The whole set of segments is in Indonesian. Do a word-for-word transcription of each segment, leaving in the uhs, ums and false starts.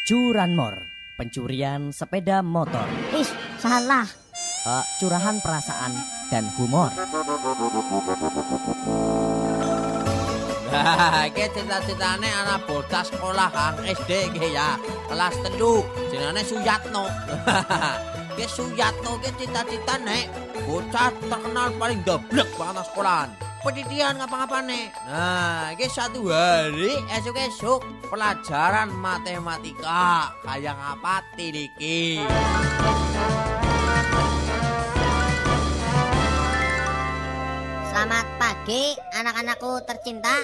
Curanmor, pencurian sepeda motor. Ih, salah. Uh, curahan perasaan dan humor. Hahaha, iki cita-citane anak bocah sekolah Kang S D iki ya. Kelas telu, jenenge Suyatno. Ki Suyatno ki cita-citane bocah terkenal paling goblok banget sekolahan. Pendidikan ngapa-ngapane. Nah, iki satu hari esuk-esuk pelajaran matematika. Kayak ngapa tiliki. Selamat pagi anak-anakku tercinta.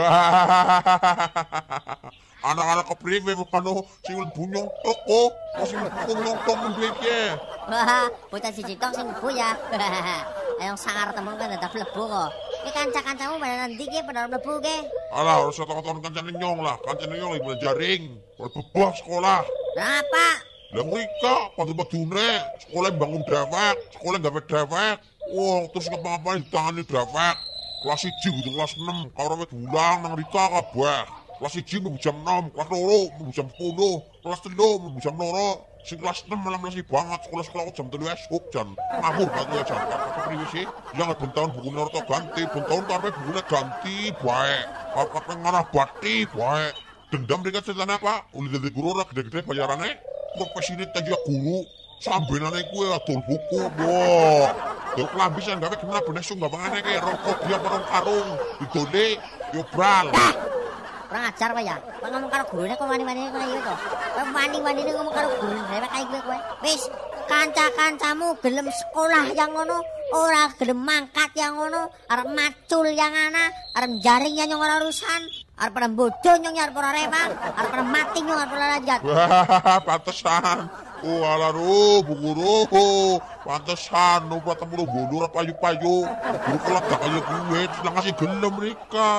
Anak-anak kepriwe bukan sing bunyong toko, sing bunyong toko mbleke. Wah, bocah siji tok sing mlebu ya. Ayo sangar temen kan dadak mlebu kok. Iki kanca-kancamu pada nanti ki pada mlebu ke. Alah, harus tahun-tahun kancane nyong lah, kancane nyong lagi belajaring, bebas sekolah. Kenapa? Lah mereka padu-padune sekolah bangun dewek, sekolah gawe dewek. Wah, terus ngapa-ngapain ditangani dewek. Kelas siji gitu, kelas enam, karo wis ulang nang Rika kabeh. Kelas siji mlebu jam enam, kelas loro mlebu jam sepuluh, kelas telu mlebu jam loro. Sing kelas enam malah mlebu banget sekolah-sekolah jam telu esuk jan. Ngawur banget ya jan. Apa priwe sih? Ya ben tahun bukune ora ganti, ben tahun karepe bukune ganti bae. Apa ngarah bati bae. Dendam mereka ceritanya apa? Uli dadi guru ora gede-gede bayarane. Profesine tadi guru. Sambenane kuwi adol buku, boh. Yo klambi sing gawe kena benesu gampangane ki rokok dia perong karung. Didole yo bral. Kurang ajar kowe ya. Kok ngomong karo gurune kok wani-wani kowe iki to. Kowe wani-wanine ngomong karo gurune dewek kae kowe. Wis, kanca-kancamu gelem sekolah yang ngono, ora gelem mangkat yang ngono, arep macul yang ana, arep jaring yang nyong ora urusan, arep pada bodoh nyong arep ora rewang, arep pada mati nyong arep ora lanjut. Wah, pantesan. Oh ala ru, bu guru, pantesan, nu ketemu bodoh ora payu-payu, guru kelak gak kaya gue, terus ngasih gelem mereka.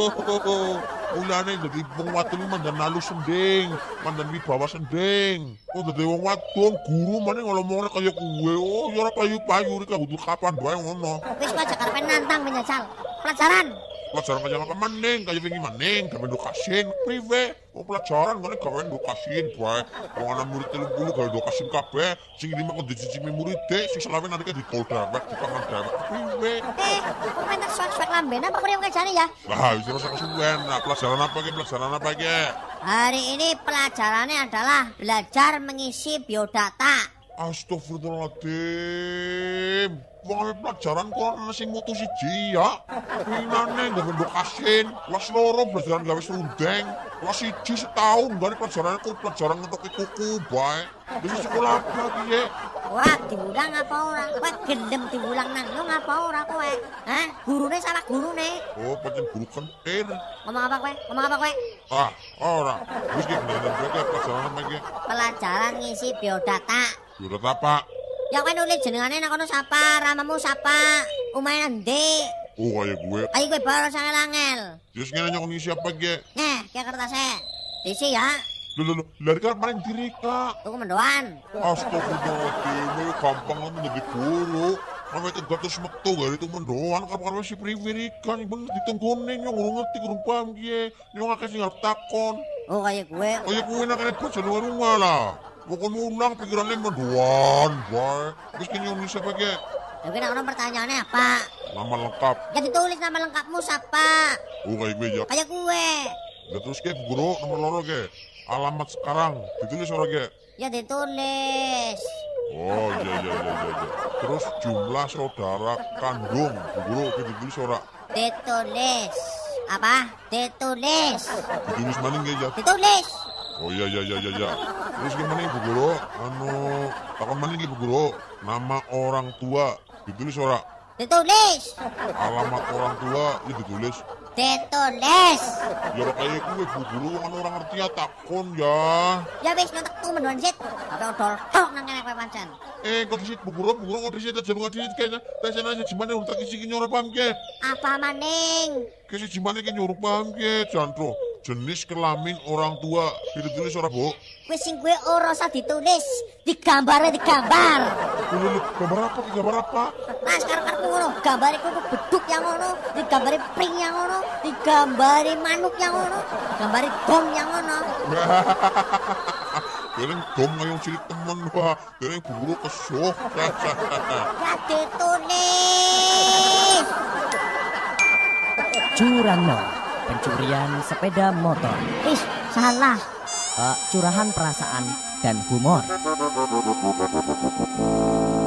Mulane dadi wong wadon mandan nalu sending, mandan wibawa sending. Oh dadi wong wadon guru maneh ngomongnya kaya gue, oh ya ora payu-payu rika kudu kapan bae ngono. Wis kok aja karepe nantang menyesal. Pelajaran. Pelajaran kaya apa maning, kaya wingi maning, gawe edukasin, priwe. Oh pelajaran ngene gawe edukasin bae. Wong ana murid telung puluh gawe edukasin kabeh, sing lima kok dicicipi murid, sing selawe nanti ditol dewek, dipangan dewek. Priwe? Eh, kok pengen swag-swag lamben apa priwe kejane ya? Lah, wis ora kesuwen. Nah, pelajaran apa iki? Pelajaran apa iki? Hari ini pelajarannya adalah belajar mengisi biodata. Astagfirullahaladzim. Wong pelajaran kok ana sing mutu siji ya. Winane gawe edukasin, kelas loro pelajaran gawe serundeng, kelas siji setahun gawe pelajaran kok pelajaran ngetok kuku bae. Wis sekolah apa piye? Wah, diulang apa ora? Kowe gelem diulang nang yo ngapa ora kowe? Hah? Gurune salah gurune. Oh, pancen guru kentir. Ngomong apa kowe? Ngomong apa kowe? Ah, ora. Wis iki bener berarti pelajaran apa iki? Pelajaran ngisi biodata. Biodata apa? Ya kowe nulis jenengane nang kono sapa, ramamu sapa, umahe ndi? Oh, kaya gue. Ayo kowe baru sangel-angel. Terus ngene nyok ngisi apa iki? Nih, ki kertasnya. Diisi ya. Lho lho lho, lari kan maring diri Kak. Tuku mendoan. Astagfirullahaladzim, ini gampang kan menjadi guru. Kami tegak terus metu gak itu mendoan, karena si priwirikan, yang bener ditunggunin, yang ngurung ngerti, ngurung paham gie, yang ngakak sih ngerti takon. Oh kayak gue. Kayak gue nak kena baca luar rumah lah. Bukan ulang pikirannya mendoan, baik. Terus kini yang bisa pakai. Tapi nak orang pertanyaannya apa? Nama lengkap. Ya ditulis nama lengkapmu siapa? Oh kayak gue ya. Kayak gue. Ya terus kayak guru nomor loro ke. Alamat sekarang, ditulis orang ke. Ya ditulis. Oh iya iya iya iya. Terus jumlah saudara kandung, Bu Guru, oke ditulis ora? Ditulis. Apa? Ditulis. Ditulis mana nggak ya? Ditulis. Oh iya iya iya iya. Terus gimana Bu Guru? Anu, takon mana Bu Guru? Nama orang tua, ditulis ora? Ditulis. Alamat orang tua, ya ditulis. Ditulis. Ya kayak gue Bu Guru, kan orang ngerti ya takon ya. Ya wis nontek tuh mendoan sit. Apa odol tok nang kene kowe pancen. Eh, kok disit Bu Guru, Bu Guru kok disit aja nggak disit kayaknya. Tesen aja gimana untuk isi nyuruh paham ke? Apa maning? Kesi gimana ki nyuruh paham ke, Chandro? Jenis kelamin orang tua, itu tulis ora Bu? Wis sing gue ora usah ditulis, digambare digambar. Lho, gambar apa? Gambar apa? Nah sekarang karepmu ngono, gambare ku beduk yang ngono, digambare pring yang ngono, digambare manuk yang ngono, digambare bom yang ngono. dereng dom ngayong cilik temen wah, dereng buru kesuh. Ya ditulis. Curanmor, pencurian sepeda motor. Wis salah. Uh, curahan perasaan dan humor.